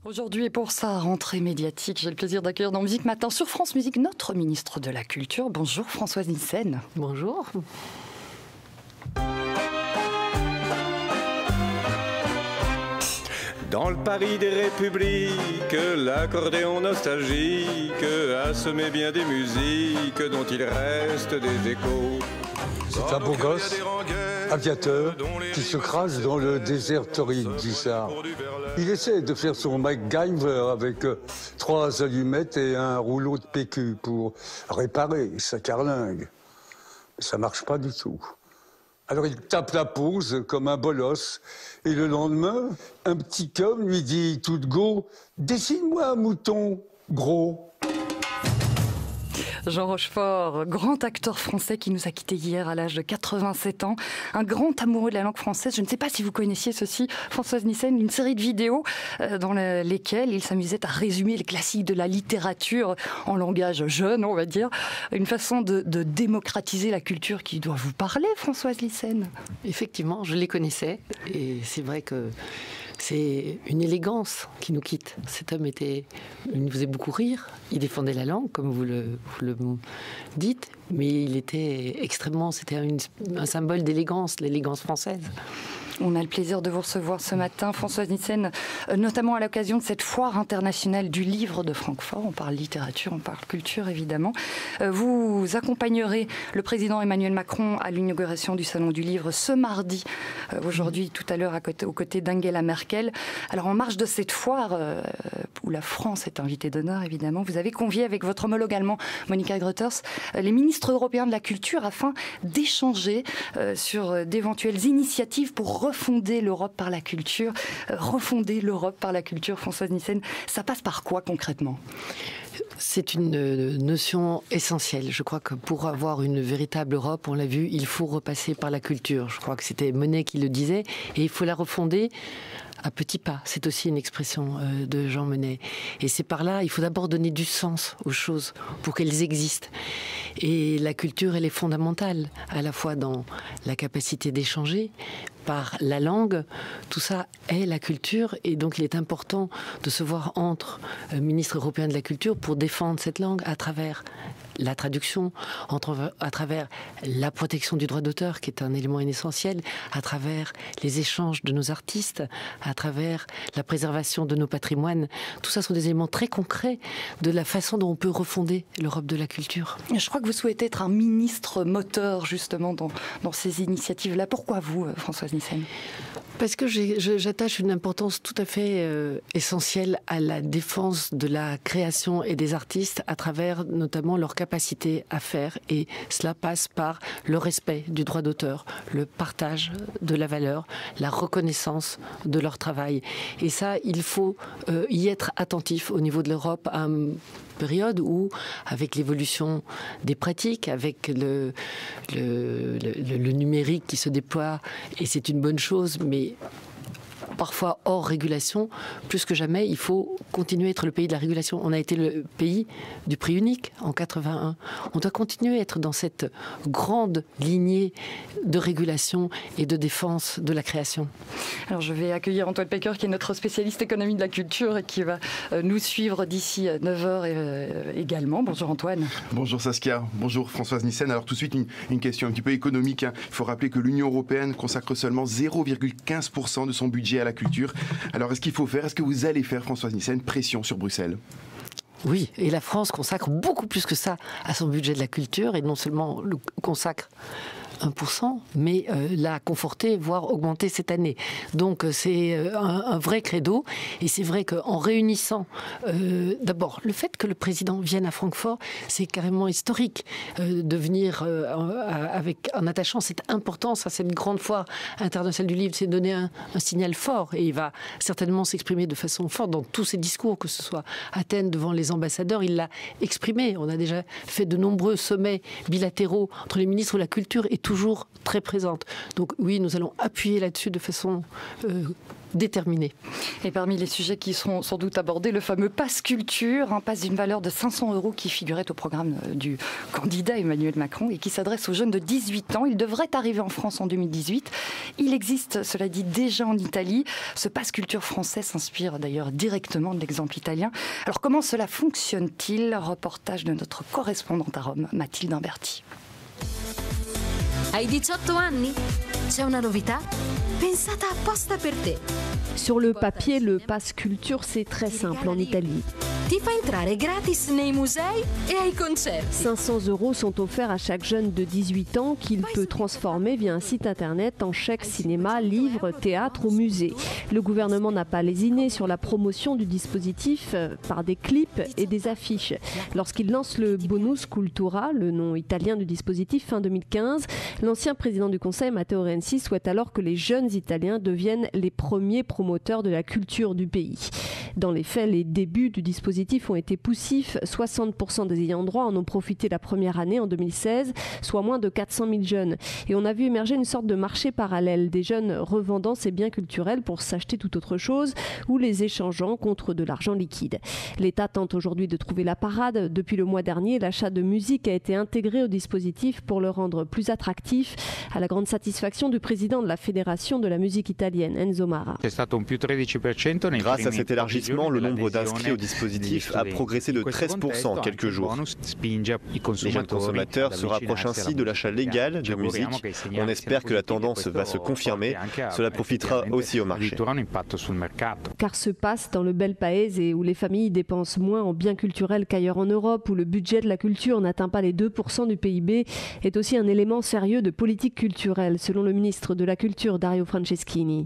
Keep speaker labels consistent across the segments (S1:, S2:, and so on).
S1: Aujourd'hui et pour sa rentrée médiatique, j'ai le plaisir d'accueillir dans Musique Matin sur France Musique notre ministre de la Culture. Bonjour Françoise Nyssen.
S2: Bonjour.
S3: Dans le Paris des républiques, l'accordéon nostalgique a semé bien des musiques dont il reste des échos.
S4: C'est un beau gosse, aviateur, qui se crache dans le désert torride du Sahara. Il essaie de faire son MacGyver avec 3 allumettes et un rouleau de PQ pour réparer sa carlingue. Mais ça marche pas du tout. Alors il tape la pause comme un bolos. Et le lendemain, un petit com lui dit tout de go « Dessine-moi un mouton gros ».
S1: Jean Rochefort, grand acteur français qui nous a quittés hier à l'âge de 87 ans, un grand amoureux de la langue française. Je ne sais pas si vous connaissiez ceci, Françoise Nyssen, une série de vidéos dans lesquelles il s'amusait à résumer les classiques de la littérature en langage jeune, on va dire. Une façon de démocratiser la culture qui doit vous parler, Françoise Nyssen.
S2: Effectivement, je les connaissais et c'est vrai que c'est une élégance qui nous quitte. Cet homme il nous faisait beaucoup rire, il défendait la langue, comme vous le dites, mais il était extrêmement, c'était un symbole d'élégance, l'élégance française.
S1: On a le plaisir de vous recevoir ce matin, Françoise Nyssen, notamment à l'occasion de cette foire internationale du livre de Francfort. On parle littérature, on parle culture, évidemment. Vous accompagnerez le président Emmanuel Macron à l'inauguration du Salon du Livre ce mardi, aujourd'hui, tout à l'heure, aux côtés d'Angela Merkel. Alors, en marge de cette foire, où la France est invitée d'honneur, évidemment, vous avez convié avec votre homologue allemand, Monika Grütters, les ministres européens de la culture afin d'échanger sur d'éventuelles initiatives pour refonder l'Europe par la culture. Refonder l'Europe par la culture, Françoise Nyssen, ça passe par quoi concrètement ?
S2: C'est une notion essentielle. Je crois que pour avoir une véritable Europe, on l'a vu, il faut repasser par la culture. Je crois que c'était Monnet qui le disait, et il faut la refonder à petits pas. C'est aussi une expression de Jean Monnet. Et c'est par là, il faut d'abord donner du sens aux choses pour qu'elles existent. Et la culture, elle est fondamentale, à la fois dans la capacité d'échanger, par la langue, tout ça est la culture, et donc il est important de se voir entre ministres européens de la culture pour défendre cette langue à travers la traduction, à travers la protection du droit d'auteur, qui est un élément essentiel, à travers les échanges de nos artistes, à travers la préservation de nos patrimoines. Tout ça sont des éléments très concrets de la façon dont on peut refonder l'Europe de la culture.
S1: Je crois que vous souhaitez être un ministre moteur, justement, dans ces initiatives-là. Pourquoi vous, Françoise Nyssen ?
S2: Parce que j'attache une importance tout à fait essentielle à la défense de la création et des artistes à travers notamment leur capacité à faire, et cela passe par le respect du droit d'auteur, le partage de la valeur, la reconnaissance de leur travail. Et ça, il faut y être attentif au niveau de l'Europe à une période où, avec l'évolution des pratiques, avec le numérique qui se déploie, et c'est une bonne chose, mais parfois hors régulation, plus que jamais, il faut continuer à être le pays de la régulation. On a été le pays du prix unique en 81. On doit continuer à être dans cette grande lignée de régulation et de défense de la création.
S1: Alors je vais accueillir Antoine Pecker, qui est notre spécialiste économie de la culture et qui va nous suivre d'ici 9h également. Bonjour Antoine.
S5: Bonjour Saskia, bonjour Françoise Nyssen. Alors tout de suite une question un petit peu économique. Il faut rappeler que l'Union européenne consacre seulement 0,15% de son budget à la culture. Alors est-ce qu'il faut faire, est-ce que vous allez faire, Françoise Nyssen, pression sur Bruxelles ?
S2: Oui, et la France consacre beaucoup plus que ça à son budget de la culture, et non seulement le consacre 1%, mais l'a conforté, voire augmenté cette année. Donc c'est un vrai credo, et c'est vrai qu'en réunissant d'abord le fait que le président vienne à Francfort, c'est carrément historique de venir en attachant cette importance à cette grande foire internationale du livre. C'est donner un signal fort, et il va certainement s'exprimer de façon forte dans tous ses discours, que ce soit à Athènes devant les ambassadeurs, il l'a exprimé. On a déjà fait de nombreux sommets bilatéraux entre les ministres de la culture, et toujours très présente. Donc oui, nous allons appuyer là-dessus de façon déterminés.
S1: Et parmi les sujets qui seront sans doute abordés, le fameux pass culture, un pass d'une valeur de 500 € qui figurait au programme du candidat Emmanuel Macron et qui s'adresse aux jeunes de 18 ans. Il devrait arriver en France en 2018. Il existe, cela dit, déjà en Italie. Ce pass culture français s'inspire d'ailleurs directement de l'exemple italien. Alors comment cela fonctionne-t-il? Reportage de notre correspondante à Rome, Mathilde Imberti.
S6: Hai 18 anni? C'è una novità? Pensata apposta per te.
S7: Sur le papier, le pass culture, c'est très simple en Italie.
S6: Ti fa entrare gratis nei musei e ai concerti.
S7: 500 € sont offerts à chaque jeune de 18 ans qu'il peut transformer via un site internet en chèque cinéma, livre, théâtre ou musée. Le gouvernement n'a pas lésiné sur la promotion du dispositif par des clips et des affiches. Lorsqu'il lance le Bonus Cultura, le nom italien du dispositif, fin 2015, l'ancien président du Conseil, Matteo Renzi, souhaite alors que les jeunes Italiens deviennent les premiers promoteurs de la culture du pays. Dans les faits, les débuts du dispositif ont été poussifs. 60% des ayants droit en ont profité la première année en 2016, soit moins de 400 000 jeunes. Et on a vu émerger une sorte de marché parallèle, des jeunes revendant ces biens culturels pour s'acheter tout autre chose ou les échangeant contre de l'argent liquide. L'État tente aujourd'hui de trouver la parade. Depuis le mois dernier, l'achat de musique a été intégré au dispositif pour le rendre plus attractif, à la grande satisfaction du président de la Fédération de la musique italienne, Enzo Mara.
S8: Grâce à cet élargissement, le nombre d'inscrits au dispositif a progressé de 13% en quelques jours. Les jeunes consommateurs se rapprochent ainsi de l'achat légal de musique. On espère que la tendance va se confirmer. Cela profitera aussi au marché.
S7: Car ce passe dans le bel paese et où les familles dépensent moins en biens culturels qu'ailleurs en Europe, où le budget de la culture n'atteint pas les 2% du PIB, est aussi un élément sérieux de politique culturelle, selon le ministre de la Culture Dario Franceschini.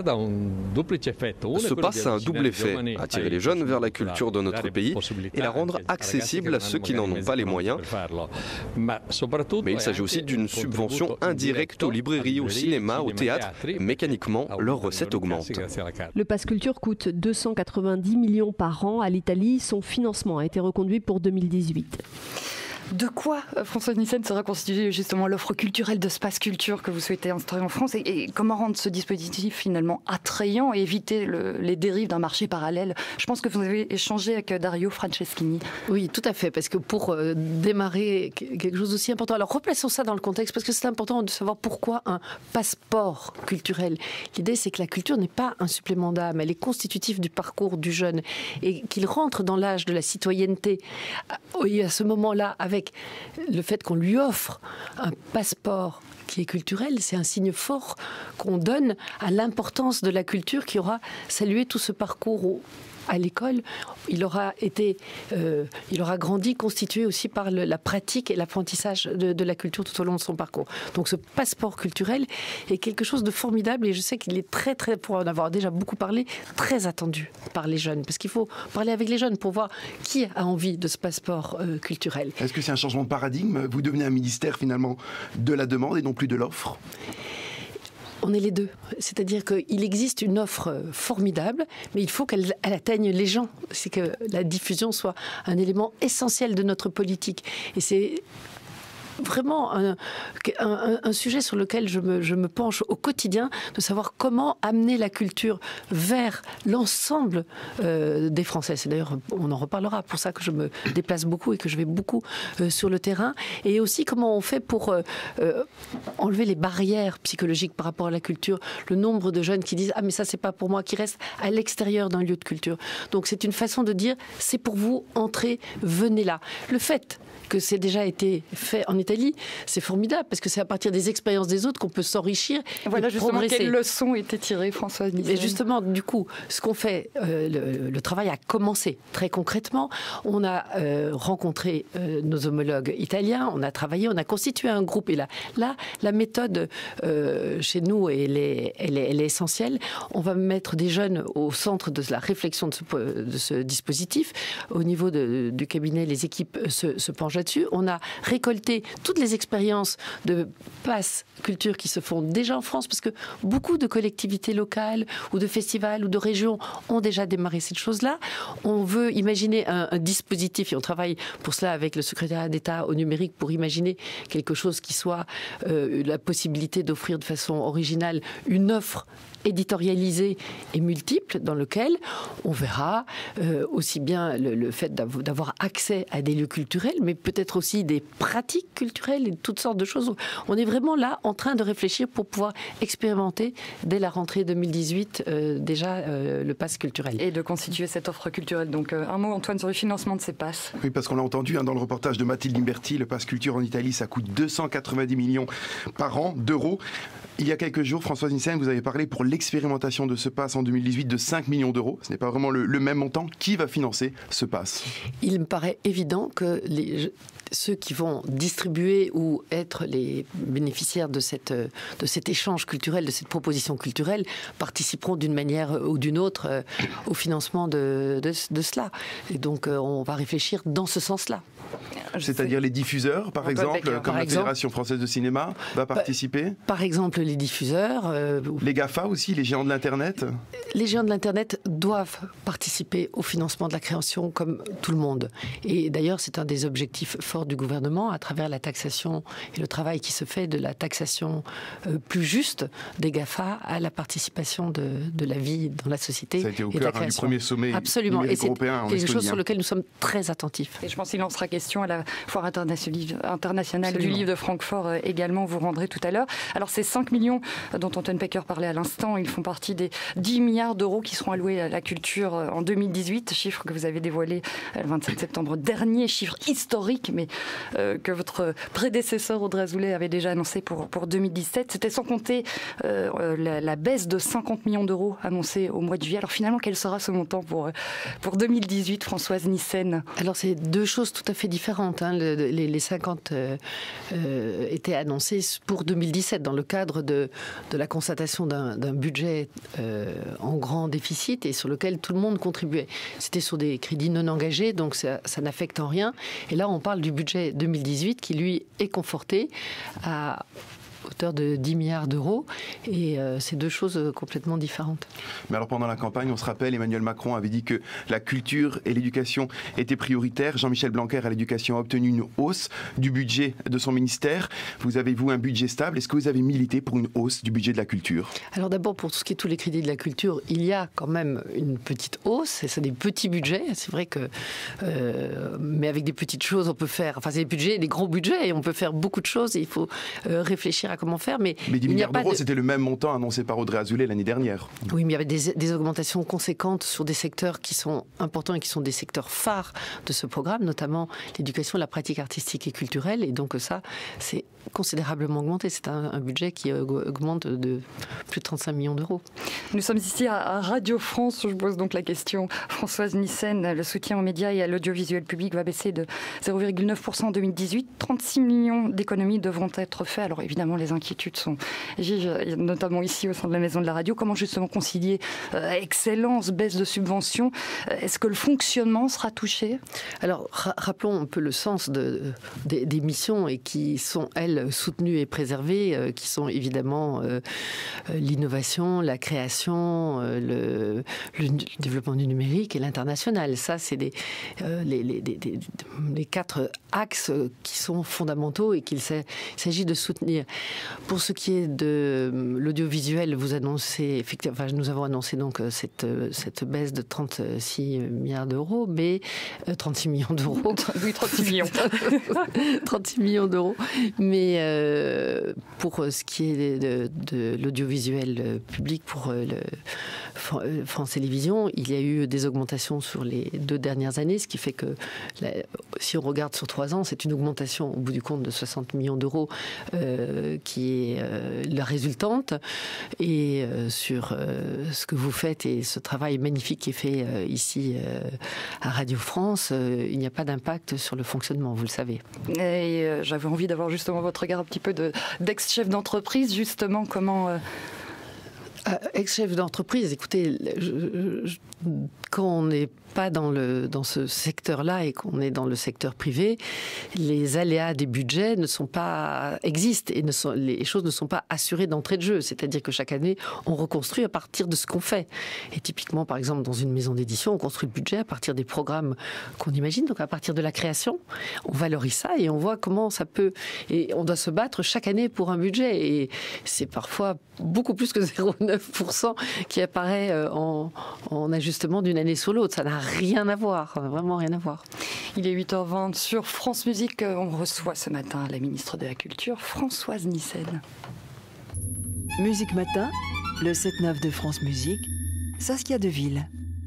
S9: Ce passe a un double effet, attirer les jeunes vers la culture de notre pays et la rendre accessible à ceux qui n'en ont pas les moyens. Mais il s'agit aussi d'une subvention indirecte aux librairies, au cinéma, au théâtre. Mécaniquement, leurs recettes augmentent.
S7: Le pass culture coûte 290 millions par an à l'Italie. Son financement a été reconduit pour 2018.
S1: De quoi, Françoise Nyssen, sera constituée justement l'offre culturelle de ce pass culture que vous souhaitez instaurer en France et comment rendre ce dispositif finalement attrayant et éviter les dérives d'un marché parallèle? Je pense que vous avez échangé avec Dario Franceschini.
S2: Oui, tout à fait, parce que pour démarrer quelque chose d'aussi important, alors replaçons ça dans le contexte, parce que c'est important de savoir pourquoi un passeport culturel. L'idée, c'est que la culture n'est pas un supplément d'âme, elle est constitutive du parcours du jeune et qu'il rentre dans l'âge de la citoyenneté à ce moment-là avec le fait qu'on lui offre un passeport qui est culturel, c'est un signe fort qu'on donne à l'importance de la culture qui aura salué tout ce parcours à l'école. Il aura grandi, constitué aussi par la pratique et l'apprentissage de la culture tout au long de son parcours. Donc ce passeport culturel est quelque chose de formidable et je sais qu'il est très, très, pour en avoir déjà beaucoup parlé, très attendu par les jeunes. Parce qu'il faut parler avec les jeunes pour voir qui a envie de ce passeport culturel.
S5: Est-ce que c'est un changement de paradigme? Vous devenez un ministère finalement de la demande et non plus de l'offre?
S2: On est les deux. C'est-à-dire qu'il existe une offre formidable, mais il faut qu'elle atteigne les gens. C'est que la diffusion soit un élément essentiel de notre politique. Et c'est vraiment un sujet sur lequel je me penche au quotidien, de savoir comment amener la culture vers l'ensemble des Français. C'est d'ailleurs, on en reparlera, pour ça que je me déplace beaucoup et que je vais beaucoup sur le terrain. Et aussi comment on fait pour enlever les barrières psychologiques par rapport à la culture. Le nombre de jeunes qui disent « Ah mais ça c'est pas pour moi », qui restent à l'extérieur d'un lieu de culture. Donc c'est une façon de dire « C'est pour vous, entrez, venez là ». Le fait que c'est déjà été fait en Italie, c'est formidable parce que c'est à partir des expériences des autres qu'on peut s'enrichir.
S1: Voilà
S2: et
S1: justement
S2: progresser.
S1: quelles leçons étaient tirées, Françoise Nyssen.
S2: Et justement, du coup, ce qu'on fait, le travail a commencé très concrètement. On a rencontré nos homologues italiens, on a travaillé, on a constitué un groupe. Et là la méthode chez nous, elle est essentielle. On va mettre des jeunes au centre de la réflexion de ce dispositif. Au niveau du cabinet, les équipes se penchent là-dessus. On a récolté toutes les expériences de pass culture qui se font déjà en France, parce que beaucoup de collectivités locales ou de festivals ou de régions ont déjà démarré cette chose-là. On veut imaginer un dispositif, et on travaille pour cela avec le secrétariat d'État au numérique pour imaginer quelque chose qui soit la possibilité d'offrir de façon originale une offre éditorialisé et multiple dans lequel on verra aussi bien le fait d'avoir accès à des lieux culturels, mais peut-être aussi des pratiques culturelles et toutes sortes de choses. On est vraiment là en train de réfléchir pour pouvoir expérimenter dès la rentrée 2018 déjà le pass culturel.
S1: Et de constituer cette offre culturelle. Donc un mot, Antoine, sur le financement de ces passes.
S5: Oui, parce qu'on l'a entendu dans le reportage de Mathilde Limberti, le pass culture en Italie, ça coûte 290 millions par an d'euros. Il y a quelques jours, Françoise Nyssen, vous avez parlé pour l'expérimentation de ce pass en 2018 de 5 millions d'euros. Ce n'est pas vraiment le même montant. Qui va financer ce pass ?
S2: Il me paraît évident que ceux qui vont distribuer ou être les bénéficiaires de cet échange culturel, de cette proposition culturelle, participeront d'une manière ou d'une autre au financement de cela. Et donc, on va réfléchir dans ce sens-là.
S5: C'est-à-dire les diffuseurs, par exemple, comme la Fédération française de cinéma va participer ?
S2: Par exemple, les diffuseurs.
S5: Les GAFA aussi, les géants de l'Internet ?
S2: Les géants de l'Internet doivent participer au financement de la création comme tout le monde. Et d'ailleurs, c'est un des objectifs forts du gouvernement à travers la taxation et le travail qui se fait de la taxation plus juste des GAFA à la participation de la vie dans la société.
S5: Ça a été au cœur du premier sommet numérique européen en Estonie.
S2: C'est quelque chose sur lequel nous sommes très attentifs.
S1: Et je pense qu'il en sera question à la Foire internationale du livre de Francfort également, vous rendrez tout à l'heure. Alors ces 5 millions dont Antoine Pecker parlait à l'instant, ils font partie des 10 milliards d'euros qui seront alloués à la culture en 2018, chiffre que vous avez dévoilé le 27 septembre dernier, chiffre historique, mais que votre prédécesseur Audrey Azoulay avait déjà annoncé pour 2017. C'était sans compter la baisse de 50 millions d'euros annoncée au mois de juillet. Alors finalement, quel sera ce montant pour 2018, Françoise Nyssen ?
S2: Alors c'est deux choses tout à fait différentes. Les 50 étaient annoncés pour 2017 dans le cadre de la constatation d'un budget en grand déficit et sur lequel tout le monde contribuait. C'était sur des crédits non engagés, donc ça n'affecte en rien. Et là, on parle du budget 2018 qui, lui, est conforté à hauteur de 10 milliards d'euros, et c'est deux choses complètement différentes.
S5: Mais alors pendant la campagne, on se rappelle, Emmanuel Macron avait dit que la culture et l'éducation étaient prioritaires. Jean-Michel Blanquer à l'éducation a obtenu une hausse du budget de son ministère. Vous avez, vous, un budget stable. Est-ce que vous avez milité pour une hausse du budget de la culture ?
S2: Alors d'abord, pour tout ce qui est tous les crédits de la culture, il y a quand même une petite hausse, et c'est des petits budgets, c'est vrai que mais avec des petites choses, on peut faire, enfin c'est des budgets, des gros budgets, et on peut faire beaucoup de choses, et il faut réfléchir à comment faire. Mais
S5: 10 milliards d'euros, c'était le même montant annoncé par Audrey Azoulay l'année dernière.
S2: Oui, mais il y avait des augmentations conséquentes sur des secteurs qui sont importants et qui sont des secteurs phares de ce programme, notamment l'éducation, la pratique artistique et culturelle. Et donc ça, c'est considérablement augmenté. C'est un budget qui augmente de plus de 35 millions d'euros.
S1: Nous sommes ici à Radio France. Je pose donc la question, Françoise Nyssen, le soutien aux médias et à l'audiovisuel public va baisser de 0,9% en 2018. 36 millions d'économies devront être faites. Alors évidemment, les inquiétudes sont vives, notamment ici au sein de la Maison de la Radio. Comment justement concilier excellence, baisse de subventions ? Est-ce que le fonctionnement sera touché ?
S2: Alors rappelons un peu le sens des missions et qui sont, elles, soutenues et préservées, qui sont évidemment l'innovation, la création, le développement du numérique et l'international. Ça, c'est les 4 axes qui sont fondamentaux et qu'il s'agit de soutenir. Pour ce qui est de l'audiovisuel, nous avons annoncé donc cette baisse de 36 milliards d'euros, mais 36 millions d'euros.
S1: Oui, 36 millions.
S2: 36 millions d'euros. Mais pour ce qui est de l'audiovisuel public, pour France Télévisions, il y a eu des augmentations sur les 2 dernières années, ce qui fait que si on regarde sur 3 ans, c'est une augmentation au bout du compte de 60 millions d'euros qui est la résultante. Et sur ce que vous faites et ce travail magnifique qui est fait ici à Radio France, il n'y a pas d'impact sur le fonctionnement, vous le savez.
S1: Et j'avais envie d'avoir justement votre regard un petit peu d'ex-chef d'entreprise, justement, comment...
S2: Ex-chef d'entreprise, écoutez, quand on n'est pas dans ce secteur-là et qu'on est dans le secteur privé, les aléas des budgets existent et les choses ne sont pas assurées d'entrée de jeu. C'est-à-dire que chaque année, on reconstruit à partir de ce qu'on fait. Et typiquement, par exemple, dans une maison d'édition, on construit le budget à partir des programmes qu'on imagine, donc à partir de la création. On valorise ça et on voit comment ça peut... Et on doit se battre chaque année pour un budget. Et c'est parfois beaucoup plus que 0,9% qui apparaît en ajustement d'une année sur l'autre. Ça n'a rien à voir, vraiment rien à voir.
S1: Il est 8h20 sur France Musique. On reçoit ce matin la ministre de la Culture, Françoise Nyssen.
S10: Musique Matin, le 7-9 de France Musique, Saskia Deville.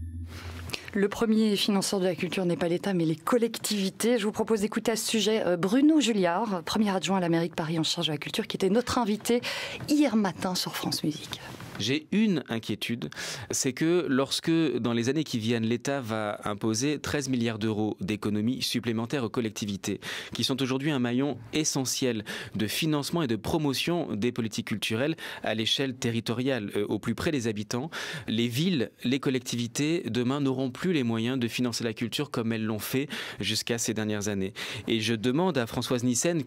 S1: Le premier financeur de la culture n'est pas l'État, mais les collectivités. Je vous propose d'écouter à ce sujet Bruno Julliard, premier adjoint à la mairie de Paris en charge de la culture, qui était notre invité hier matin sur France Musique.
S11: J'ai une inquiétude, c'est que lorsque, dans les années qui viennent, l'État va imposer 13 milliards d'euros d'économies supplémentaires aux collectivités, qui sont aujourd'hui un maillon essentiel de financement et de promotion des politiques culturelles à l'échelle territoriale, au plus près des habitants, les villes, les collectivités, demain, n'auront plus les moyens de financer la culture comme elles l'ont fait jusqu'à ces dernières années. Et je demande à Françoise Nyssen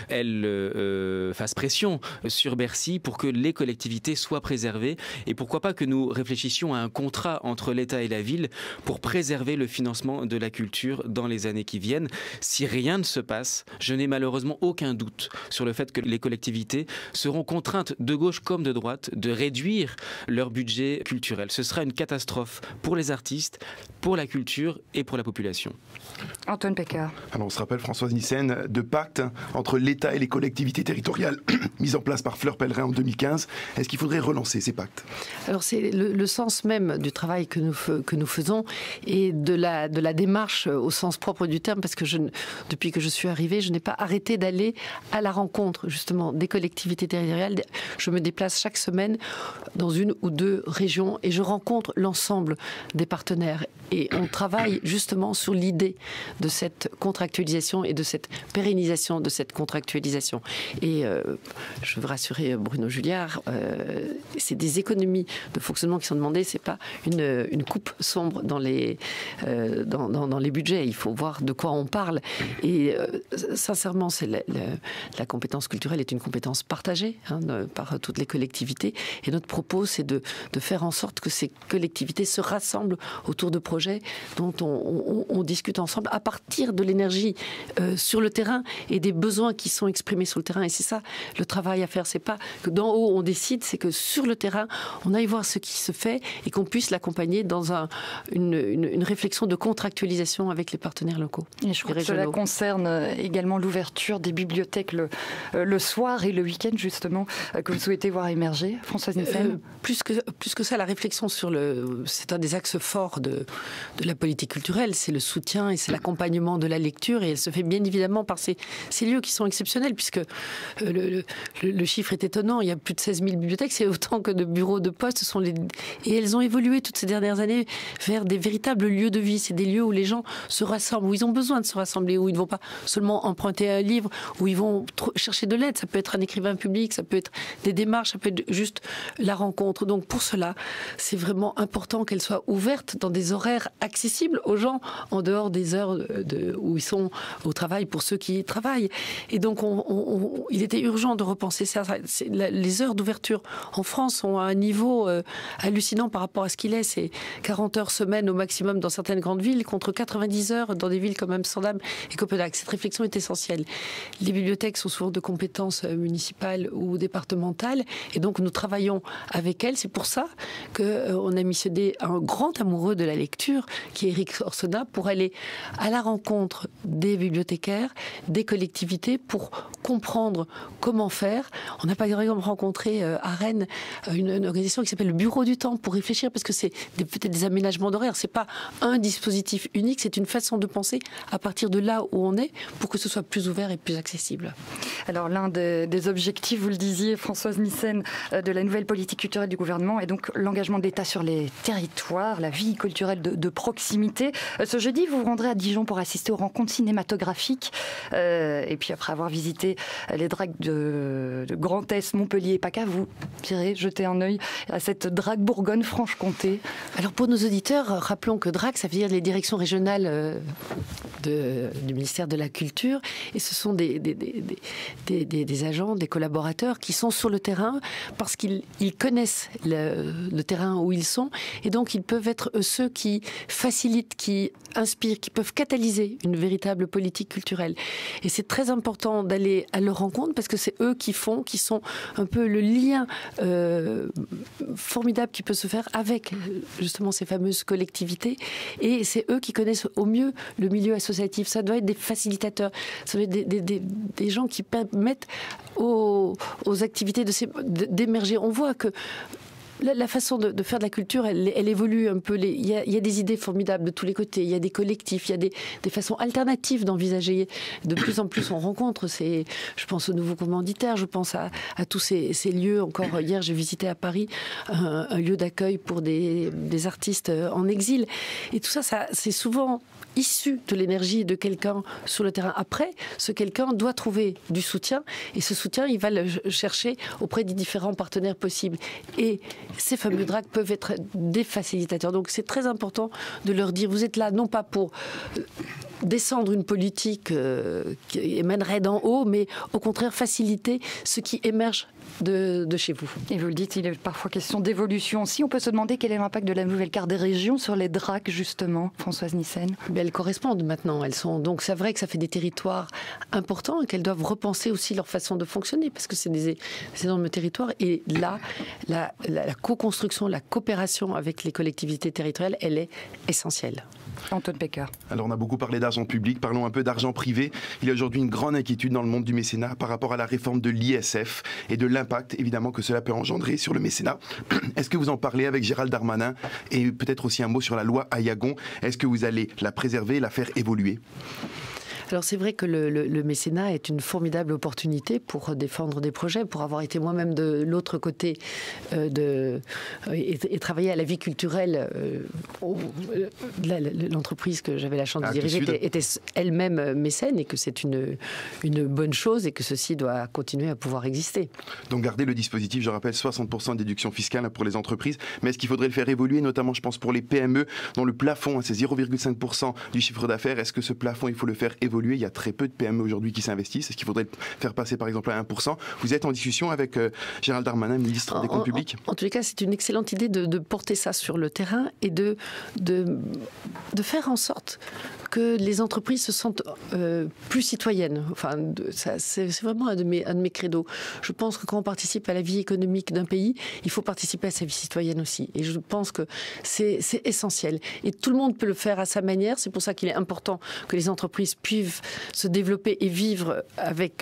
S11: qu'elle fasse pression sur Bercy pour que les collectivités soient préservées. Et pourquoi pas que nous réfléchissions à un contrat entre l'État et la ville pour préserver le financement de la culture dans les années qui viennent. Si rien ne se passe, je n'ai malheureusement aucun doute sur le fait que les collectivités seront contraintes de gauche comme de droite de réduire leur budget culturel. Ce sera une catastrophe pour les artistes, pour la culture et pour la population.
S1: Antoine Pécard.
S5: Alors on se rappelle, Françoise Nyssen, de pacte entre l'État et les collectivités territoriales mis en place par Fleur Pellerin en 2015. Est-ce qu'il faudrait relancer ces pactes?
S2: Alors c'est le sens même du travail que nous faisons et de la démarche au sens propre du terme, parce que depuis que je suis arrivée, je n'ai pas arrêté d'aller à la rencontre justement des collectivités territoriales. Je me déplace chaque semaine dans une ou deux régions et je rencontre l'ensemble des partenaires et on travaille justement sur l'idée de cette contractualisation et de cette pérennisation de cette contractualisation. Et je veux rassurer Bruno Julliard, c'est des économies de fonctionnement qui sont demandées, c'est pas une coupe sombre dans les budgets. Il faut voir de quoi on parle. Et sincèrement, la compétence culturelle est une compétence partagée par toutes les collectivités. Et notre propos, c'est de faire en sorte que ces collectivités se rassemblent autour de projets dont on discute ensemble à partir de l'énergie sur le terrain et des besoins qui sont exprimés sur le terrain. Et c'est ça le travail à faire. C'est pas que d'en haut on décide, c'est que sur le terrain on aille voir ce qui se fait et qu'on puisse l'accompagner dans une réflexion de contractualisation avec les partenaires locaux.
S1: Et je crois que cela concerne également l'ouverture des bibliothèques le soir et le week-end justement que vous souhaitez voir émerger, Françoise Nyssen.
S2: Plus que ça, la réflexion c'est un des axes forts de la politique culturelle, c'est le soutien et c'est l'accompagnement de la lecture, et elle se fait bien évidemment par ces lieux qui sont exceptionnels, puisque le chiffre est étonnant, il y a plus de 16 000 bibliothèques, c'est autant que de bureaux de poste, et elles ont évolué toutes ces dernières années vers des véritables lieux de vie. C'est des lieux où les gens se rassemblent, où ils ont besoin de se rassembler, où ils ne vont pas seulement emprunter un livre, où ils vont chercher de l'aide. Ça peut être un écrivain public, ça peut être des démarches, ça peut être juste la rencontre. Donc pour cela, c'est vraiment important qu'elles soient ouvertes dans des horaires accessibles aux gens, en dehors des heures où ils sont au travail, pour ceux qui travaillent. Et donc il était urgent de repenser ça. Les heures d'ouverture en France sont à un niveau hallucinant par rapport à ce qu'il est. C'est 40 heures semaine au maximum dans certaines grandes villes, contre 90 heures dans des villes comme Amsterdam et Copenhague. Cette réflexion est essentielle. Les bibliothèques sont souvent de compétences municipales ou départementales, et donc nous travaillons avec elles. C'est pour ça qu'on a missionné un grand amoureux de la lecture, qui est Eric Orsena, pour aller à la rencontre des bibliothécaires, des collectivités, pour comprendre comment faire. On a par exemple rencontré à Rennes une organisation qui s'appelle le Bureau du Temps, pour réfléchir, parce que c'est peut-être des aménagements d'horaire, c'est pas un dispositif unique, c'est une façon de penser à partir de là où on est, pour que ce soit plus ouvert et plus accessible.
S1: Alors l'un des objectifs, vous le disiez, Françoise Nyssen, de la nouvelle politique culturelle du gouvernement est donc l'engagement de l'État sur les territoires, la vie culturelle de de proximité. Ce jeudi, vous vous rendrez à Dijon pour assister aux rencontres cinématographiques. Et puis après avoir visité les dragues de Grand Est, Montpellier et PACA, vous irez jeter un œil à cette drague Bourgogne-Franche-Comté.
S2: Alors pour nos auditeurs, rappelons que DRAC, ça veut dire les directions régionales du ministère de la Culture. Et ce sont des agents, des collaborateurs qui sont sur le terrain parce qu'ils connaissent le terrain où ils sont. Et donc ils peuvent être ceux qui facilitent, qui inspirent, qui peuvent catalyser une véritable politique culturelle. Et c'est très important d'aller à leur rencontre parce que c'est eux qui sont un peu le lien formidable qui peut se faire avec justement ces fameuses collectivités. Et c'est eux qui connaissent au mieux le milieu associatif. Ça doit être des facilitateurs, ça doit être des gens qui permettent aux activités d'émerger. On voit que la façon de faire de la culture, elle évolue un peu. Il y a des idées formidables de tous les côtés. Il y a des collectifs, il y a des façons alternatives d'envisager. De plus en plus, on rencontre. Je pense aux nouveaux commanditaires, je pense à tous ces lieux. Encore hier, j'ai visité à Paris un lieu d'accueil pour des artistes en exil. Et tout ça, c'est souvent issu de l'énergie de quelqu'un sur le terrain. Après, ce quelqu'un doit trouver du soutien. Et ce soutien, il va le chercher auprès des différents partenaires possibles. Et ces fameux DRAC peuvent être des facilitateurs. Donc c'est très important de leur dire, vous êtes là non pas pour descendre une politique qui émanerait d'en haut, mais au contraire faciliter ce qui émerge de chez vous.
S1: Et vous le dites, il est parfois question d'évolution aussi. On peut se demander quel est l'impact de la nouvelle carte des régions sur les DRAC, justement, Françoise Nyssen.
S2: Elles correspondent maintenant. Donc c'est vrai que ça fait des territoires importants et qu'elles doivent repenser aussi leur façon de fonctionner parce que c'est des énormes territoires. Et là, la co-construction, la coopération avec les collectivités territoriales, elle est essentielle.
S1: Antoine Pecker.
S5: Alors on a beaucoup parlé d'argent public, parlons un peu d'argent privé. Il y a aujourd'hui une grande inquiétude dans le monde du mécénat par rapport à la réforme de l'ISF et de l'impact évidemment que cela peut engendrer sur le mécénat. Est-ce que vous en parlez avec Gérald Darmanin et peut-être aussi un mot sur la loi Aillagon? Est-ce que vous allez la préserver, la faire évoluer?
S2: Alors c'est vrai que le mécénat est une formidable opportunité pour défendre des projets, pour avoir été moi-même de l'autre côté et travailler à la vie culturelle. L'entreprise que j'avais la chance de diriger était elle-même mécène et que c'est une bonne chose et que ceci doit continuer à pouvoir exister.
S5: Donc garder le dispositif, je rappelle, 60% de déduction fiscale pour les entreprises, mais est-ce qu'il faudrait le faire évoluer, notamment je pense pour les PME, dont le plafond c'est 0,5% du chiffre d'affaires. Est-ce que ce plafond, il faut le faire évoluer? Il y a très peu de PME aujourd'hui qui s'investissent. Est-ce qu'il faudrait le faire passer par exemple à 1%? Vous êtes en discussion avec Gérald Darmanin, ministre des Comptes Publics?
S2: En tous les cas, c'est une excellente idée de porter ça sur le terrain et de faire en sorte que les entreprises se sentent plus citoyennes. Enfin, c'est vraiment un de mes credos. Je pense que quand on participe à la vie économique d'un pays, il faut participer à sa vie citoyenne aussi. Et je pense que c'est essentiel. Et tout le monde peut le faire à sa manière. C'est pour ça qu'il est important que les entreprises puissent se développer et vivre avec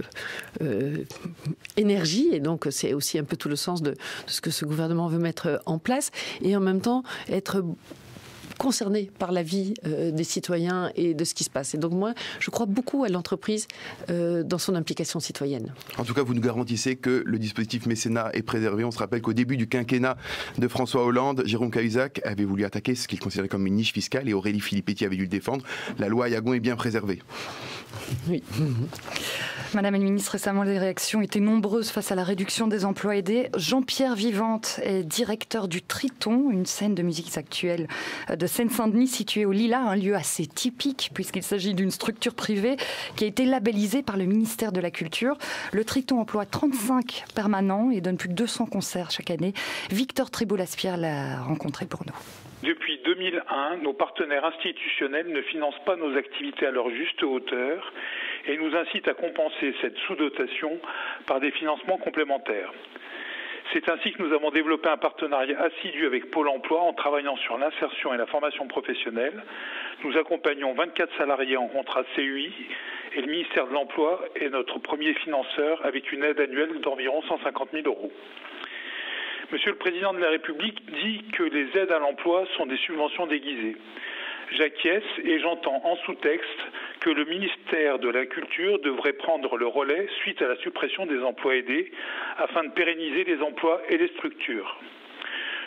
S2: énergie. Et donc, c'est aussi un peu tout le sens de ce que ce gouvernement veut mettre en place. Et en même temps, être concernés par la vie des citoyens et de ce qui se passe. Et donc moi, je crois beaucoup à l'entreprise dans son implication citoyenne.
S5: En tout cas, vous nous garantissez que le dispositif mécénat est préservé. On se rappelle qu'au début du quinquennat de François Hollande, Jérôme Cahuzac avait voulu attaquer ce qu'il considérait comme une niche fiscale et Aurélie Filippetti avait dû le défendre. La loi Aillagon est bien préservée.
S2: Oui.
S1: Madame la ministre, récemment les réactions étaient nombreuses face à la réduction des emplois aidés. Jean-Pierre Vivante est directeur du Triton, une scène de musique actuelle de Seine-Saint-Denis située au Lilas, un lieu assez typique puisqu'il s'agit d'une structure privée qui a été labellisée par le ministère de la Culture. Le Triton emploie 35 permanents et donne plus de 200 concerts chaque année. Victor Triboul-Aspierre l'a rencontré pour nous.
S12: Depuis 2001, nos partenaires institutionnels ne financent pas nos activités à leur juste hauteur et nous incitent à compenser cette sous-dotation par des financements complémentaires. C'est ainsi que nous avons développé un partenariat assidu avec Pôle emploi en travaillant sur l'insertion et la formation professionnelle. Nous accompagnons 24 salariés en contrat CUI et le ministère de l'Emploi est notre premier financeur avec une aide annuelle d'environ 150 000 €. Monsieur le Président de la République dit que les aides à l'emploi sont des subventions déguisées. J'acquiesce et j'entends en sous-texte que le ministère de la Culture devrait prendre le relais suite à la suppression des emplois aidés afin de pérenniser les emplois et les structures.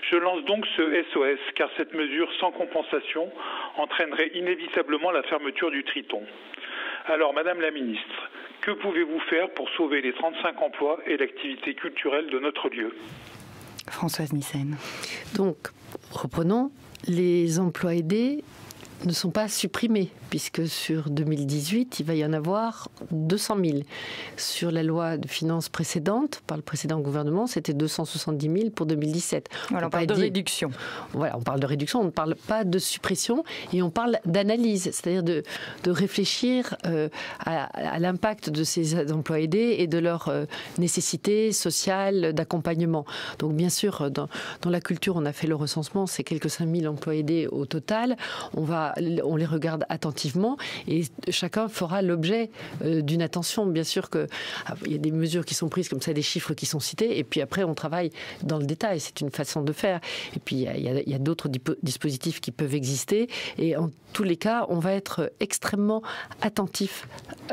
S12: Je lance donc ce SOS, car cette mesure sans compensation entraînerait inévitablement la fermeture du Triton. Alors, Madame la Ministre, que pouvez-vous faire pour sauver les 35 emplois et l'activité culturelle de notre lieu ?
S1: Françoise Nyssen.
S2: Donc, reprenons, les emplois aidés ne sont pas supprimés, puisque sur 2018, il va y en avoir 200 000. Sur la loi de finances précédente, par le précédent gouvernement, c'était 270 000 pour 2017.
S1: Voilà, on parle de réduction.
S2: Voilà, on parle de réduction, on ne parle pas de suppression, et on parle d'analyse, c'est-à-dire de réfléchir à l'impact de ces emplois aidés et de leur nécessité sociale d'accompagnement. Donc bien sûr, dans la culture, on a fait le recensement, c'est quelques 5 000 emplois aidés au total. On les regarde attentivement et chacun fera l'objet d'une attention. Bien sûr qu'il y a des mesures qui sont prises comme ça, des chiffres qui sont cités, et puis après on travaille dans le détail. C'est une façon de faire. Et puis il y a d'autres dispositifs qui peuvent exister, et en tous les cas, on va être extrêmement attentif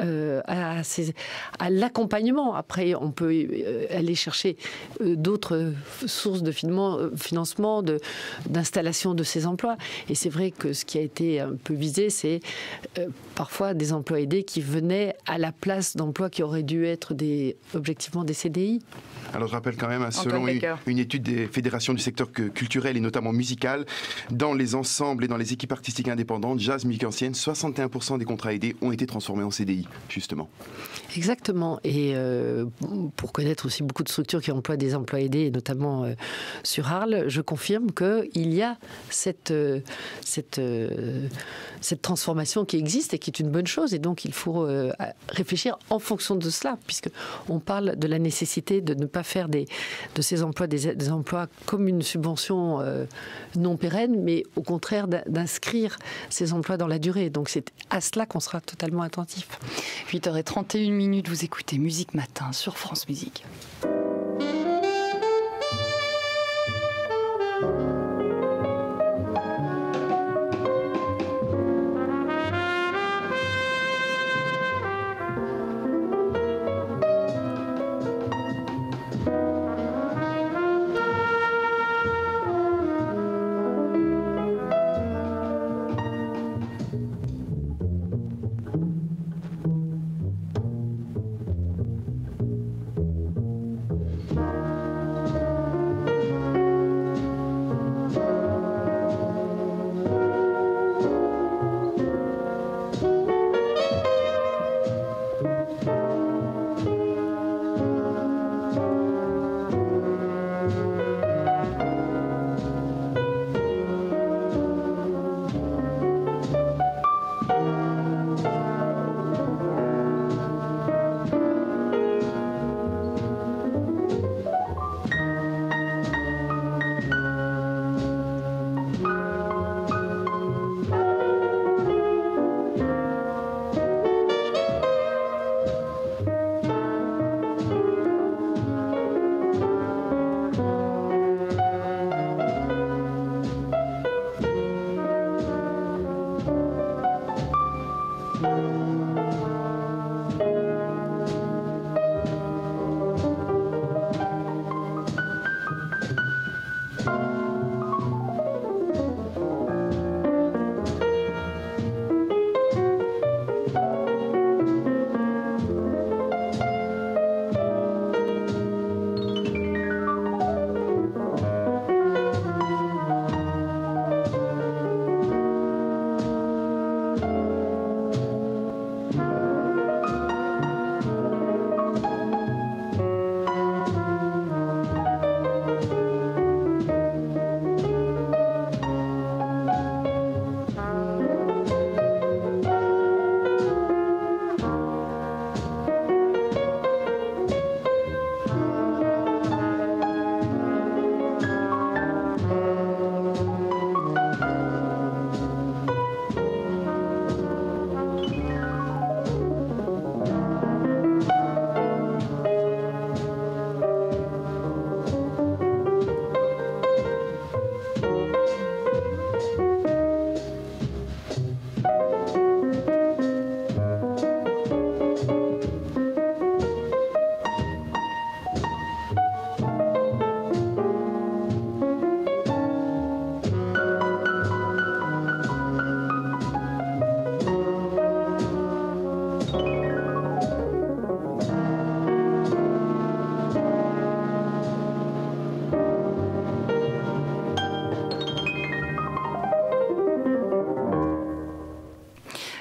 S2: à l'accompagnement. Après, on peut aller chercher d'autres sources de financement, d'installation de ces emplois. Et c'est vrai que ce qui a été un peu visé, c'est parfois des emplois aidés qui venaient à la place d'emplois qui auraient dû être objectivement des CDI.
S5: Alors je rappelle quand même, selon une étude des fédérations du secteur culturel et notamment musical, dans les ensembles et dans les équipes artistiques indépendantes, jazz, musique ancienne, 61% des contrats aidés ont été transformés en CDI, justement.
S2: Exactement. Et pour connaître aussi beaucoup de structures qui emploient des emplois aidés, et notamment sur Arles, je confirme qu'il y a cette transformation qui existe et qui est une bonne chose. Et donc il faut réfléchir en fonction de cela, puisqu'on parle de la nécessité de ne pas faire de ces emplois des emplois comme une subvention non pérenne, mais au contraire d'inscrire ces emplois dans la durée. Donc c'est à cela qu'on sera totalement attentif.
S1: 8h31, vous écoutez Musique Matin sur France Musique.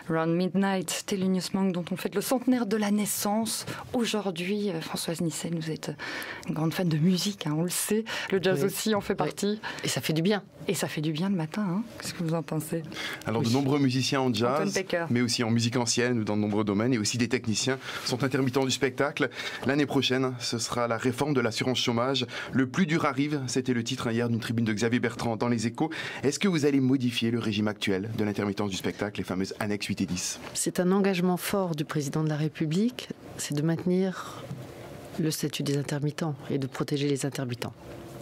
S1: Around Midnight, Thelonious Monk, dont on fête le centenaire de la naissance. Aujourd'hui, Françoise Nyssen, vous êtes une grande fan de musique, on le sait. Le jazz aussi en fait partie.
S2: Et ça fait du bien.
S1: Et ça fait du bien le matin, Qu'est-ce que vous en pensez?
S5: Alors, de nombreux musiciens en jazz, mais aussi en musique ancienne ou dans de nombreux domaines, et aussi des techniciens sont intermittents du spectacle. L'année prochaine, ce sera la réforme de l'assurance chômage. Le plus dur arrive, c'était le titre hier d'une tribune de Xavier Bertrand dans Les Échos. Est-ce que vous allez modifier le régime actuel de l'intermittence du spectacle, les fameuses annexes 8 et 10?
S2: C'est un engagement fort du président de la République, c'est de maintenir le statut des intermittents et de protéger les intermittents.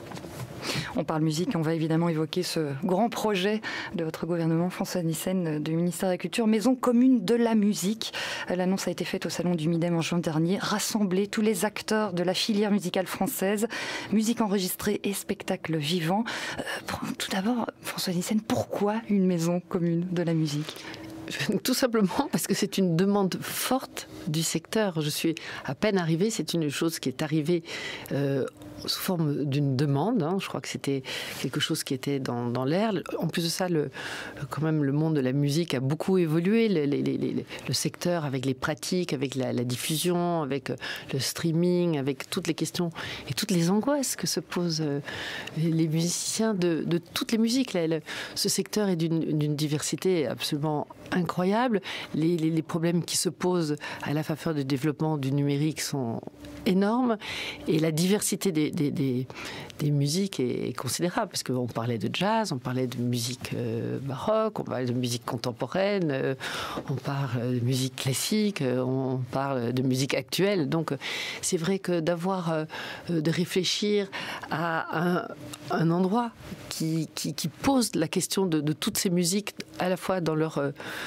S1: On parle musique, on va évidemment évoquer ce grand projet de votre gouvernement, Françoise Nyssen, du ministère de la Culture, Maison commune de la musique. L'annonce a été faite au Salon du Midem en juin dernier. Rassembler tous les acteurs de la filière musicale française, musique enregistrée et spectacle vivant. Tout d'abord, Françoise Nyssen, pourquoi une maison commune de la musique ?
S2: Tout simplement parce que c'est une demande forte du secteur. Je suis à peine arrivée, c'est une chose qui est arrivée sous forme d'une demande. Je crois que c'était quelque chose qui était dans l'air. En plus de ça, quand même, le monde de la musique a beaucoup évolué. Le secteur avec les pratiques, avec la diffusion, avec le streaming, avec toutes les questions et toutes les angoisses que se posent les musiciens de toutes les musiques. Ce secteur est d'une diversité absolument incroyable. Les problèmes qui se posent à la faveur du développement du numérique sont énormes et la diversité des musiques est considérable, parce qu'on parlait de jazz, on parlait de musique baroque, on parlait de musique contemporaine, on parle de musique classique, on parle de musique actuelle. Donc c'est vrai que de réfléchir à un endroit qui pose la question de toutes ces musiques, à la fois dans leur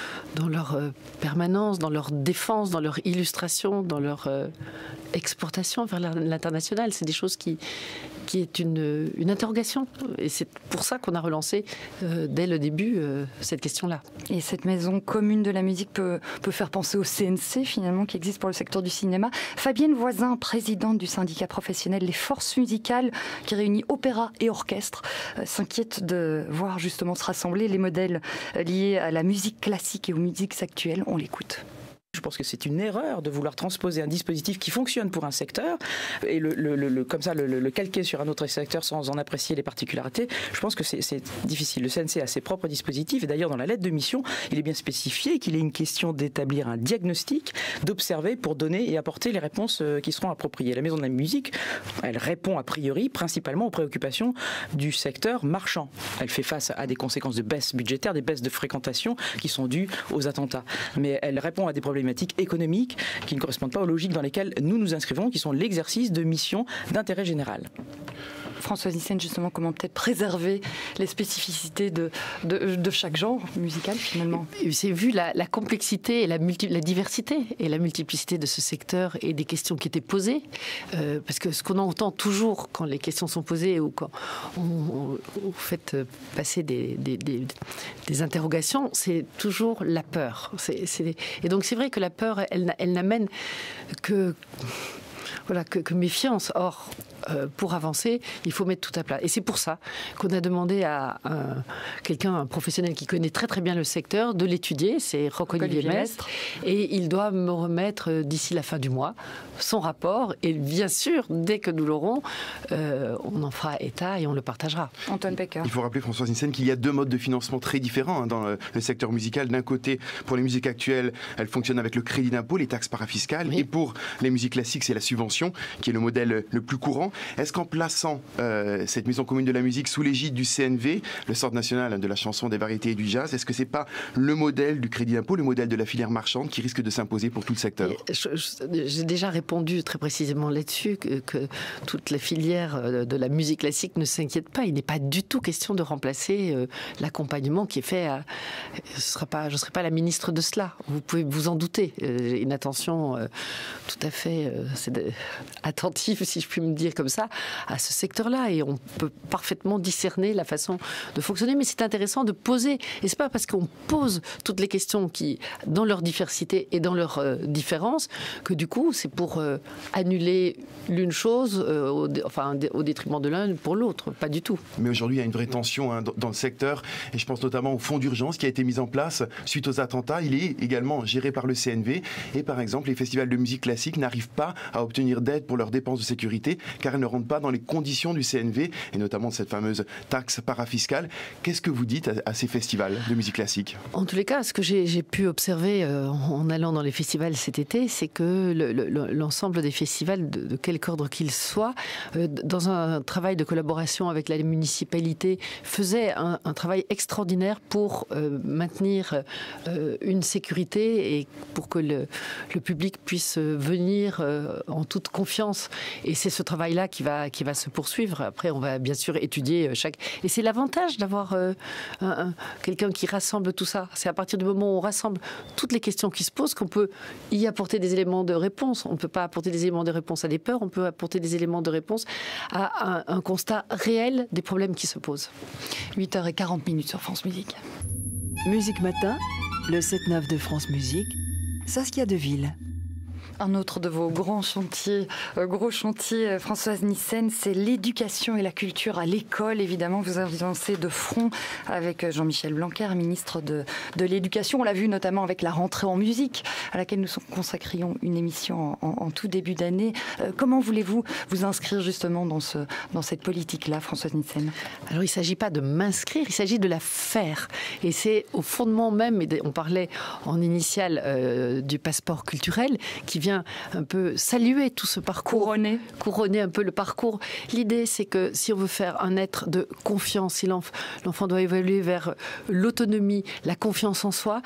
S2: permanence, dans leur défense, dans leur illustration, dans leur exportation vers l'international, c'est des choses qui est une interrogation. Et c'est pour ça qu'on a relancé dès le début cette question-là.
S1: Et cette maison commune de la musique peut faire penser au CNC, finalement, qui existe pour le secteur du cinéma. Fabienne Voisin, présidente du syndicat professionnel Les Forces Musicales, qui réunit opéra et orchestre, s'inquiète de voir justement se rassembler les modèles liés à la musique classique et aux musiques actuelles. On l'écoute.
S13: Je pense que c'est une erreur de vouloir transposer un dispositif qui fonctionne pour un secteur et comme ça le calquer sur un autre secteur sans en apprécier les particularités. Je pense que c'est difficile. Le CNC a ses propres dispositifs et d'ailleurs dans la lettre de mission, il est bien spécifié qu'il est une question d'établir un diagnostic, d'observer pour donner et apporter les réponses qui seront appropriées. La Maison de la musique, elle répond a priori principalement aux préoccupations du secteur marchand. Elle fait face à des conséquences de baisse budgétaire, des baisses de fréquentation qui sont dues aux attentats. Mais elle répond à des problématiques économiques qui ne correspondent pas aux logiques dans lesquelles nous nous inscrivons, qui sont l'exercice de missions d'intérêt général.
S1: Françoise Nyssen, justement, comment peut-être préserver les spécificités de chaque genre musical, finalement?
S2: C'est vu la complexité et la diversité et la multiplicité de ce secteur et des questions qui étaient posées, parce que ce qu'on entend toujours quand les questions sont posées ou quand on fait passer des interrogations, c'est toujours la peur. Et donc c'est vrai que la peur, elle n'amène que méfiance. Or, pour avancer, il faut mettre tout à plat. Et c'est pour ça qu'on a demandé à un professionnel qui connaît très très bien le secteur, de l'étudier. C'est Roch-Olivier Mestre. Et il doit me remettre d'ici la fin du mois son rapport. Et bien sûr, dès que nous l'aurons, on en fera état et on le partagera.
S1: Antoine Pecker.
S5: Il faut rappeler, Françoise Nyssen, qu'il y a deux modes de financement très différents dans le secteur musical. D'un côté, pour les musiques actuelles, elles fonctionnent avec le crédit d'impôt, les taxes parafiscales. Oui. Et pour les musiques classiques, c'est la subvention, qui est le modèle le plus courant. Est-ce qu'en plaçant cette maison commune de la musique sous l'égide du CNV, le Centre national de la chanson, des variétés et du jazz, est-ce que c'est pas le modèle du crédit d'impôt, le modèle de la filière marchande qui risque de s'imposer pour tout le secteur?
S2: J'ai déjà répondu très précisément là-dessus que toute la filière de la musique classique ne s'inquiète pas. Il n'est pas du tout question de remplacer l'accompagnement qui est fait je ne serai pas la ministre de cela. Vous pouvez vous en douter. Une attention tout à fait attentive, si je puis me dire comme ça à ce secteur-là et on peut parfaitement discerner la façon de fonctionner. Mais c'est intéressant de poser, et c'est pas parce qu'on pose toutes les questions qui, dans leur diversité et dans leur différence, que du coup c'est pour annuler l'une chose au détriment de l'un pour l'autre. Pas du tout.
S5: Mais aujourd'hui, il y a une vraie tension dans le secteur, et je pense notamment au fonds d'urgence qui a été mis en place suite aux attentats. Il est également géré par le CNV, et par exemple, les festivals de musique classique n'arrivent pas à obtenir d'aide pour leurs dépenses de sécurité, car elles ne rentrent pas dans les conditions du CNV, et notamment cette fameuse taxe parafiscale. Qu'est-ce que vous dites à ces festivals de musique classique?
S2: En tous les cas, ce que j'ai pu observer en allant dans les festivals cet été, c'est que l'ensemble des festivals, de quelque ordre qu'ils soient, dans un travail de collaboration avec la municipalité, faisaient un travail extraordinaire pour maintenir une sécurité et pour que le public puisse venir en toute confiance. Et c'est ce travail-là qui va se poursuivre. Après, on va bien sûr étudier chaque... Et c'est l'avantage d'avoir quelqu'un qui rassemble tout ça. C'est à partir du moment où on rassemble toutes les questions qui se posent qu'on peut y apporter des éléments de réponse. On ne peut pas apporter des éléments de réponse à des peurs, on peut apporter des éléments de réponse à un constat réel des problèmes qui se posent.
S1: 8h40 sur France Musique.
S10: Musique Matin, le 7-9 de France Musique, Saskia Deville.
S1: Un autre de vos gros chantiers, Françoise Nyssen, c'est l'éducation et la culture à l'école. Évidemment, vous avez lancé de front avec Jean-Michel Blanquer, ministre de l'Éducation. On l'a vu notamment avec la rentrée en musique, à laquelle nous consacrions une émission en tout début d'année. Comment voulez-vous vous inscrire justement dans cette politique-là, Françoise Nyssen?
S2: Alors, il ne s'agit pas de m'inscrire, il s'agit de la faire. Et c'est au fondement même, et on parlait en initial du passeport culturel, qui vient un peu saluer tout ce parcours. Couronner un peu le parcours. L'idée, c'est que si on veut faire un être de confiance, si l'enfant doit évoluer vers l'autonomie, la confiance en soi,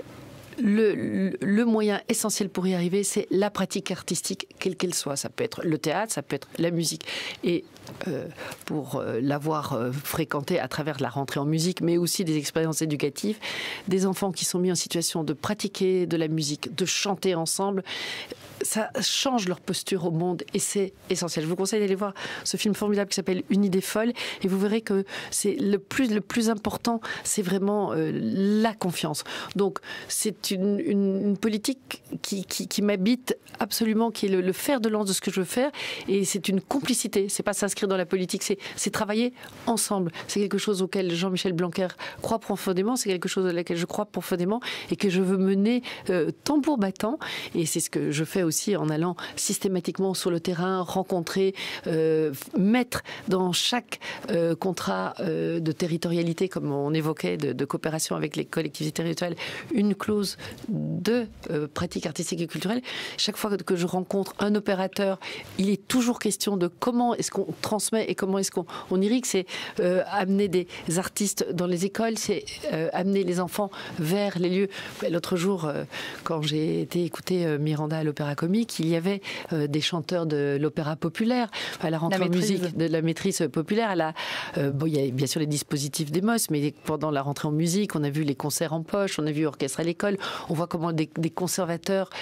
S2: le moyen essentiel pour y arriver, c'est la pratique artistique, quelle qu'elle soit. Ça peut être le théâtre, ça peut être la musique. Et pour l'avoir fréquenté à travers la rentrée en musique, mais aussi des expériences éducatives, des enfants qui sont mis en situation de pratiquer de la musique, de chanter ensemble, ça change leur posture au monde et c'est essentiel. Je vous conseille d'aller voir ce film formidable qui s'appelle Une idée folle et vous verrez que c'est le plus important, c'est vraiment la confiance. Donc c'est une politique qui m'habite absolument, qui est le fer de lance de ce que je veux faire et c'est une complicité, c'est pas s'inscrire dans la politique, c'est travailler ensemble. C'est quelque chose auquel Jean-Michel Blanquer croit profondément, c'est quelque chose auquel je crois profondément et que je veux mener tambour battant et c'est ce que je fais aussi en allant systématiquement sur le terrain, rencontrer, mettre dans chaque contrat de territorialité, comme on évoquait, de coopération avec les collectivités territoriales, une clause de pratique artistique et culturelle. Chaque fois que je rencontre un opérateur, il est toujours question de comment est-ce qu'on transmet et comment est-ce qu'on irrigue. C'est amener des artistes dans les écoles, c'est amener les enfants vers les lieux. L'autre jour, quand j'ai été écouter Miranda à l'Opéra Comique, il y avait des chanteurs de l'opéra populaire à la rentrée en musique, de la maîtrise populaire. Il y a bien sûr les dispositifs d'Emos, mais pendant la rentrée en musique, on a vu les concerts en poche, on a vu orchestre à l'école, on voit comment des conservatoires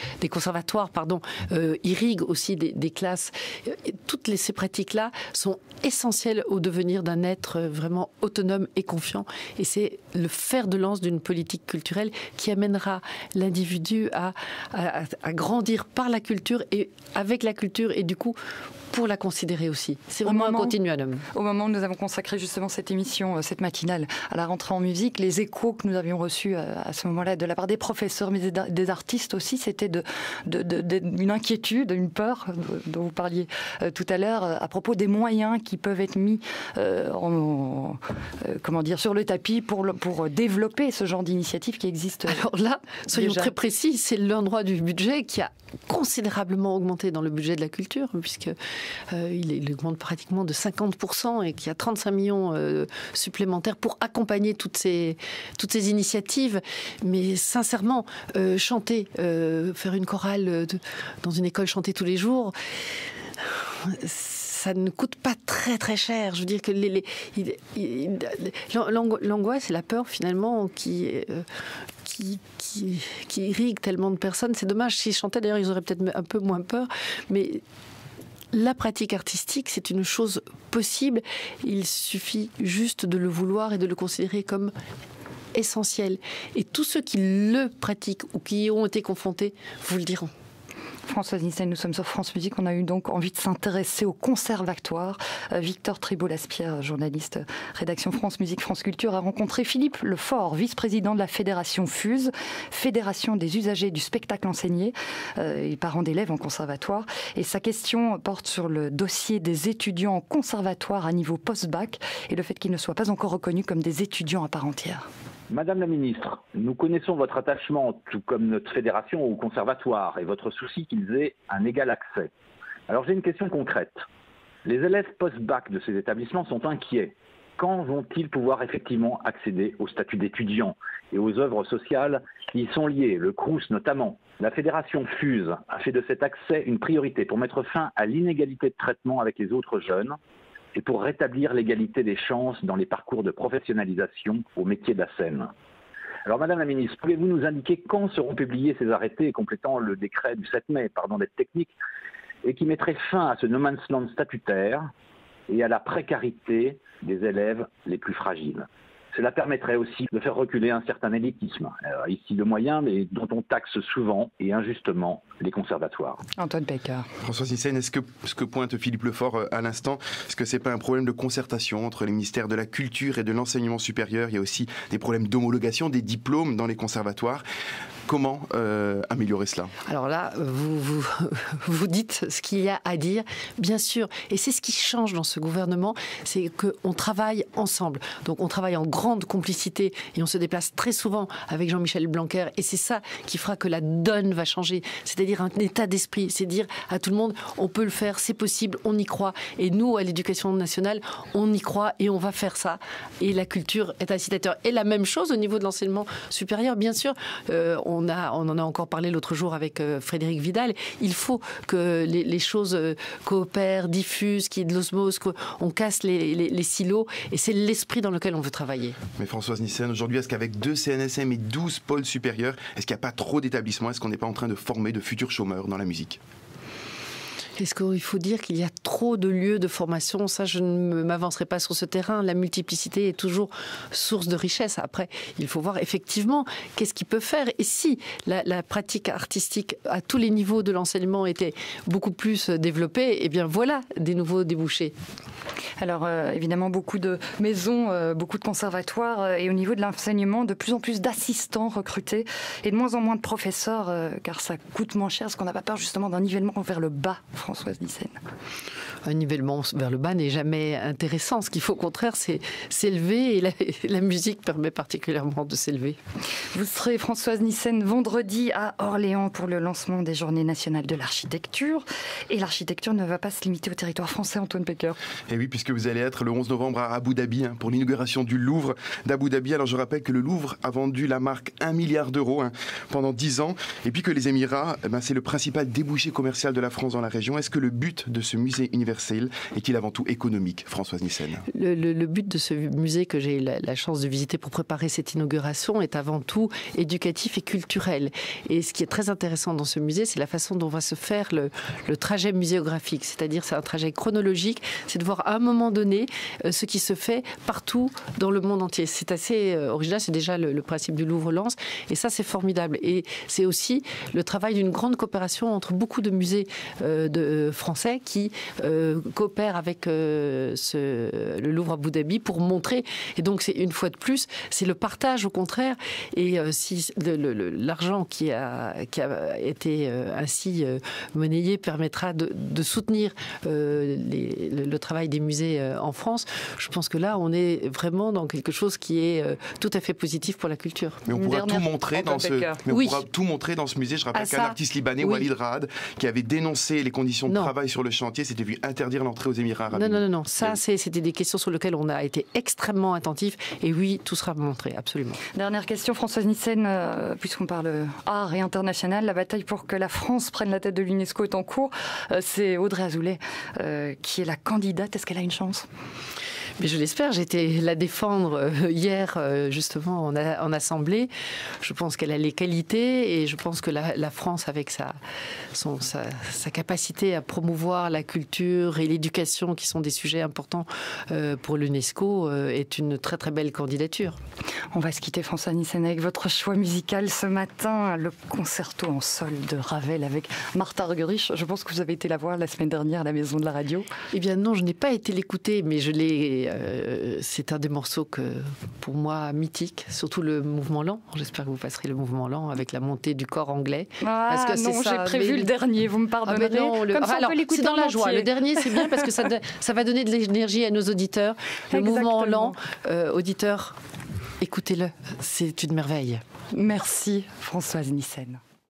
S2: irriguent aussi des classes. Toutes ces pratiques-là sont essentielles au devenir d'un être vraiment autonome et confiant. Et c'est le fer de lance d'une politique culturelle qui amènera l'individu à grandir par la culture et avec la culture et du coup pour la considérer aussi. C'est vraiment un continuum.
S1: Au moment où nous avons consacré justement cette émission, cette matinale, à la rentrée en musique, les échos que nous avions reçus à ce moment-là de la part des professeurs, mais des artistes aussi, c'était une inquiétude, une peur dont vous parliez tout à l'heure, à propos des moyens qui peuvent être mis sur le tapis pour développer ce genre d'initiative qui existe.
S2: Alors là, soyons très précis, c'est l'endroit du budget qui a considérablement augmenté dans le budget de la culture, puisque il augmente pratiquement de 50% et qu'il y a 35 millions supplémentaires pour accompagner toutes ces initiatives. Mais sincèrement, chanter, faire une chorale dans une école, chanter tous les jours, ça ne coûte pas très très cher. Je veux dire que l'angoisse et la peur finalement qui irrigue tellement de personnes. C'est dommage, s'ils chantaient d'ailleurs ils auraient peut-être un peu moins peur, mais la pratique artistique, c'est une chose possible. Il suffit juste de le vouloir et de le considérer comme essentiel. Et tous ceux qui le pratiquent ou qui y ont été confrontés vous le diront.
S1: Françoise Nyssen, nous sommes sur France Musique. On a eu donc envie de s'intéresser au conservatoire. Victor Tribault-Laspierre, journaliste, rédaction France Musique, France Culture, a rencontré Philippe Lefort, vice-président de la Fédération FUSE, Fédération des usagers du spectacle enseigné, et parents d'élèves en conservatoire. Et sa question porte sur le dossier des étudiants en conservatoire à niveau post-bac et le fait qu'ils ne soient pas encore reconnus comme des étudiants à part entière.
S14: Madame la ministre, nous connaissons votre attachement, tout comme notre fédération, au conservatoire et votre souci qu'ils aient un égal accès. Alors j'ai une question concrète. Les élèves post-bac de ces établissements sont inquiets. Quand vont-ils pouvoir effectivement accéder au statut d'étudiant et aux œuvres sociales qui y sont liées, le Crous notamment? La fédération FUSE a fait de cet accès une priorité pour mettre fin à l'inégalité de traitement avec les autres jeunes et pour rétablir l'égalité des chances dans les parcours de professionnalisation au métier de la scène. Alors Madame la Ministre, pouvez-vous nous indiquer quand seront publiés ces arrêtés complétant le décret du 7 mai, d'être technique, et qui mettrait fin à ce no man's land statutaire et à la précarité des élèves les plus fragiles? Cela permettrait aussi de faire reculer un certain élitisme, ici de moyens, mais dont on taxe souvent et injustement les conservatoires.
S1: Antoine Baker.
S5: Françoise Nyssen, est-ce que ce que pointe Philippe Lefort à l'instant, est-ce que c'est pas un problème de concertation entre les ministères de la Culture et de l'Enseignement supérieur? Il y a aussi des problèmes d'homologation des diplômes dans les conservatoires. Comment améliorer cela?
S2: Alors là, vous dites ce qu'il y a à dire, bien sûr. Et c'est ce qui change dans ce gouvernement, c'est qu'on travaille ensemble. Donc on travaille en grande complicité et on se déplace très souvent avec Jean-Michel Blanquer. Et c'est ça qui fera que la donne va changer. C'est-à-dire un état d'esprit. C'est dire à tout le monde, on peut le faire, c'est possible, on y croit. Et nous, à l'Éducation nationale, on y croit et on va faire ça. Et la culture est incitateur. Et la même chose au niveau de l'enseignement supérieur, bien sûr. On en a encore parlé l'autre jour avec Frédéric Vidal. Il faut que les choses coopèrent, diffusent, qu'il y ait de l'osmose, qu'on casse les silos. Et c'est l'esprit dans lequel on veut travailler.
S5: Mais Françoise Nyssen, aujourd'hui, est-ce qu'avec 2 CNSM et 12 pôles supérieurs, est-ce qu'il n'y a pas trop d'établissements? Est-ce qu'on n'est pas en train de former de futurs chômeurs dans la musique?
S2: Est-ce qu'il faut dire qu'il y a trop de lieux de formation? Ça, je ne m'avancerai pas sur ce terrain. La multiplicité est toujours source de richesse. Après, il faut voir effectivement qu'est-ce qu'il peut faire. Et si la pratique artistique à tous les niveaux de l'enseignement était beaucoup plus développée, eh bien voilà des nouveaux débouchés.
S1: Alors évidemment, beaucoup de maisons, beaucoup de conservatoires et au niveau de l'enseignement, de plus en plus d'assistants recrutés et de moins en moins de professeurs car ça coûte moins cher. Est-ce qu'on n'a pas peur justement d'un nivellement vers le bas, Françoise Nyssen?
S2: Un nivellement vers le bas n'est jamais intéressant. Ce qu'il faut au contraire, c'est s'élever et la musique permet particulièrement de s'élever.
S1: Vous serez, Françoise Nyssen, vendredi à Orléans pour le lancement des Journées nationales de l'architecture. Et l'architecture ne va pas se limiter au territoire français, Antoine Baker.
S5: Et oui, puisque vous allez être le 11 novembre à Abu Dhabi pour l'inauguration du Louvre d'Abu Dhabi. Alors je rappelle que le Louvre a vendu la marque 1 milliard d'euros pendant 10 ans. Et puis que les Émirats, c'est le principal débouché commercial de la France dans la région. Est-ce que le but de ce musée universel est-il avant tout économique, Françoise Nyssen?
S2: Le but de ce musée que j'ai eu la chance de visiter pour préparer cette inauguration est avant tout éducatif et culturel. Et ce qui est très intéressant dans ce musée, c'est la façon dont va se faire le trajet muséographique. C'est-à-dire c'est un trajet chronologique, c'est de voir à un moment donné ce qui se fait partout dans le monde entier. C'est assez original, c'est déjà le principe du Louvre-Lens. Et ça, c'est formidable. Et c'est aussi le travail d'une grande coopération entre beaucoup de musées français qui coopèrent avec le Louvre Abu Dhabi pour montrer. Et donc, c'est une fois de plus, c'est le partage au contraire. Et si l'argent qui a été ainsi monnayé permettra de soutenir le travail des musées en France, je pense que là, on est vraiment dans quelque chose qui est tout à fait positif pour la culture.
S5: Mais on pourra tout montrer dans ce musée. Je rappelle qu'un artiste libanais, Walid Raad, qui avait dénoncé les conditions de travail sur le chantier, s'était vu interdire l'entrée aux Émirats Arabes Unis.
S2: Non. Ça, c'était des questions sur lesquelles on a été extrêmement attentifs. Et oui, tout sera montré, absolument.
S1: Dernière question, Françoise Nyssen, puisqu'on parle art et international, la bataille pour que la France prenne la tête de l'UNESCO est en cours. C'est Audrey Azoulay qui est la candidate. Est-ce qu'elle a une chance ?
S2: Mais je l'espère, j'ai été la défendre hier justement en assemblée. Je pense qu'elle a les qualités et je pense que la France, avec sa capacité à promouvoir la culture et l'éducation, qui sont des sujets importants pour l'UNESCO, est une très très belle candidature.
S1: On va se quitter, Françoise Nyssen, avec votre choix musical ce matin, le concerto en sol de Ravel avec Martha Argerich. Je pense que vous avez été la voir la semaine dernière à la Maison de la Radio.
S2: Eh bien non, je n'ai pas été l'écouter, mais je l'ai. C'est un des morceaux pour moi mythique, surtout le mouvement lent. J'espère que vous passerez le mouvement lent avec la montée du corps anglais.
S1: Parce que non, j'ai prévu le dernier, vous me pardonnerez.
S2: Comme ça, on peut l'écouter. C'est dans la joie. Le dernier, c'est bien parce que ça va donner de l'énergie à nos auditeurs. Le mouvement lent, auditeurs, écoutez-le, c'est une merveille.
S1: Merci Françoise Nyssen.